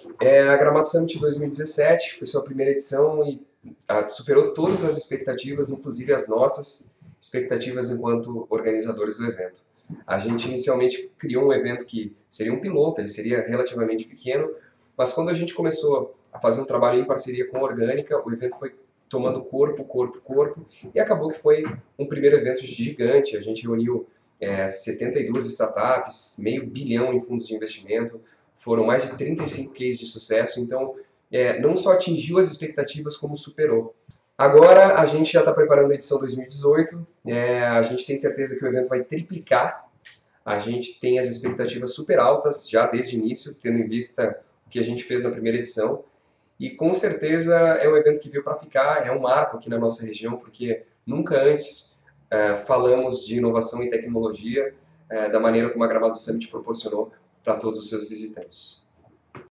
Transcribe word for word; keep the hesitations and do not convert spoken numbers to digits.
É, a Gramado Summit dois mil e dezessete foi sua primeira edição e ah, superou todas as expectativas, inclusive as nossas expectativas enquanto organizadores do evento. A gente inicialmente criou um evento que seria um piloto, ele seria relativamente pequeno, mas quando a gente começou a fazer um trabalho em parceria com a Orgânica, o evento foi tomando corpo, corpo, corpo, e acabou que foi um primeiro evento gigante. A gente reuniu é, setenta e duas startups, meio bilhão em fundos de investimento, foram mais de trinta e cinco cases de sucesso, então é, não só atingiu as expectativas, como superou. Agora a gente já está preparando a edição dois mil e dezoito, é, a gente tem certeza que o evento vai triplicar, a gente tem as expectativas super altas já desde o início, tendo em vista o que a gente fez na primeira edição, e com certeza é um evento que veio para ficar, é um marco aqui na nossa região, porque nunca antes é, falamos de inovação e tecnologia é, da maneira como a Gramado Summit proporcionou para todos os seus visitantes.